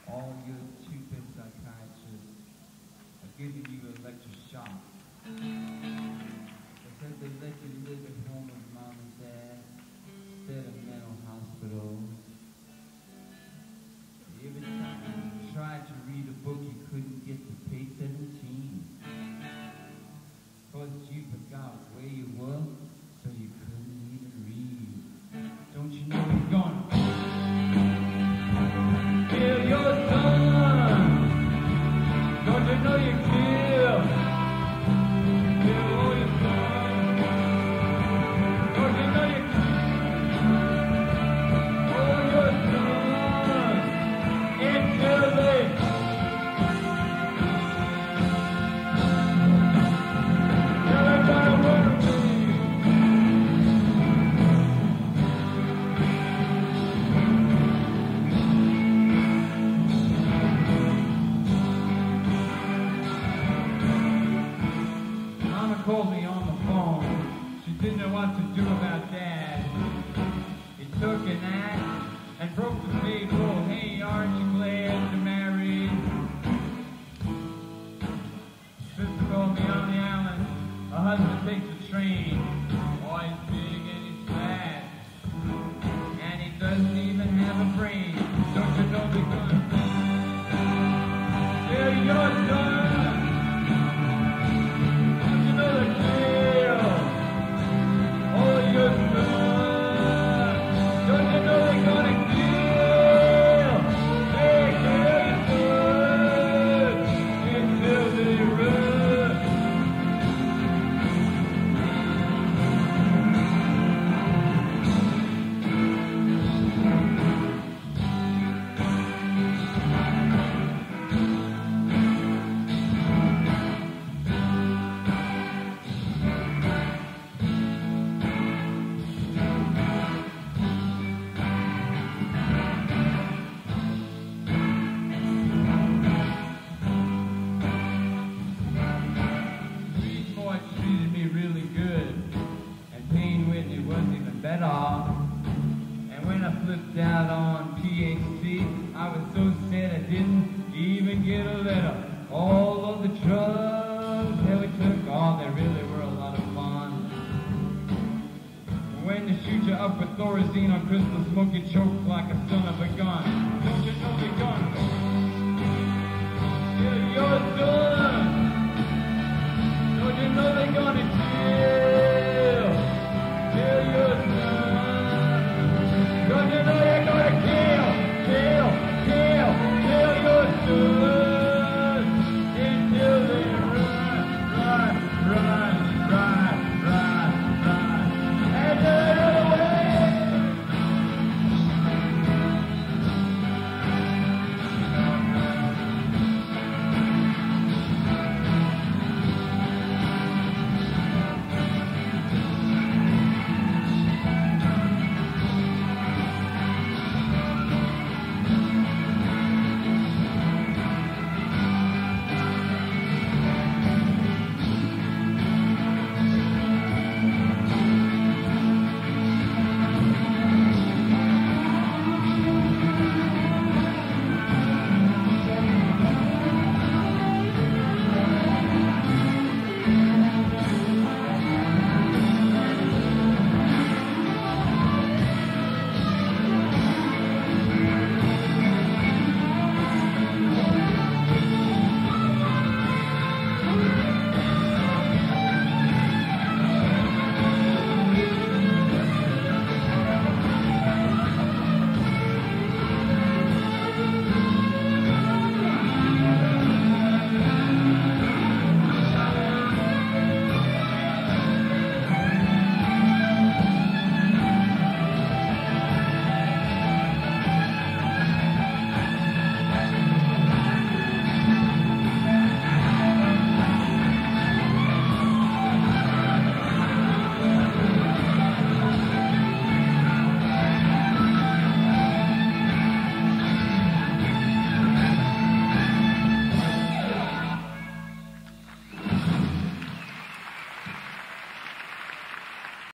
all your stupid psychiatrists are giving you electroshock. They said they let you live at home with mom and dad instead of mental hospitals. Every time you tried to read a book, you couldn't get to page 17. Because you forgot where you were, so you couldn't even read. Don't you know you're gonna kill your son? Don't you know you kill all your sons? Don't you know you kill all your sons until they called me on the phone. She didn't know what to do about Dad. He took an axe and broke the table. Hey, aren't you glad you're married? Sister called me on the island. Her husband takes a train. Oh, he's big and he's fat. And he doesn't even have a brain. Don't you know they're gonna kill your son? Smoky choke.